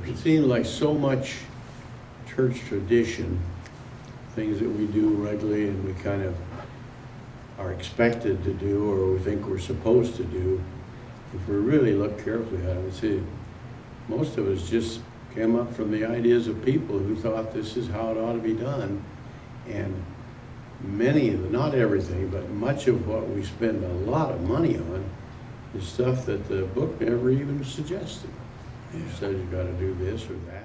It seems like so much church tradition, things that we do regularly and we kind of are expected to do or we think we're supposed to do, if we really look carefully at it, we see most of us just came up from the ideas of people who thought this is how it ought to be done. And many of the, not everything, but much of what we spend a lot of money on is stuff that the book never even suggested. It says you got to do this or that.